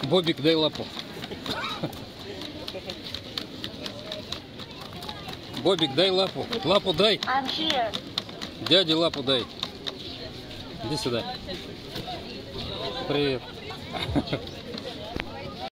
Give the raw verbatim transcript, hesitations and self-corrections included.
Бобик, дай лапу. Бобик, дай лапу. Лапу дай. Дяде лапу дай. Иди сюда. Привет.